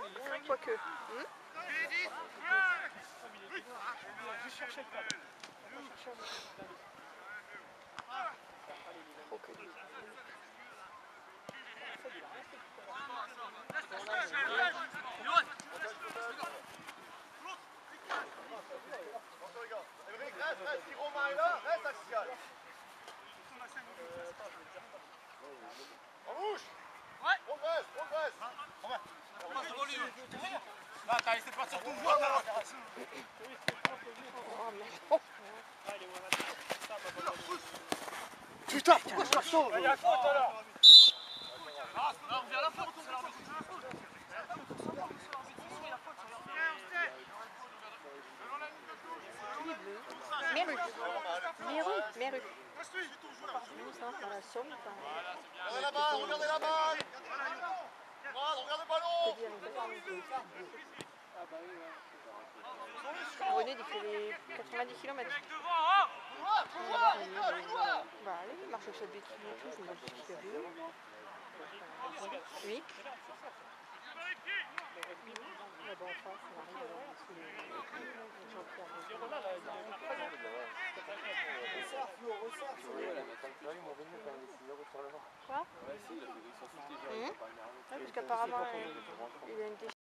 Quoique. Reste, Romain est là, reste axial. En bouche. Ouais. Progresse. Là, t'as laissé partir tout le monde là. Putain, pourquoi je la sauve? Il y a faute alors. On revient à la faute. Meru. Dans la Somme. Regardez la balle, regardez la balle. Regarde le ballon. René, il fait les 90 km. Bah allez, il marche avec sa béquille et tout, je me demande ce qu'il fait. Oui. Là-bas en face, on arrive à voir les gens qui arrivent. Quoi? Parce qu'apparemment, il a une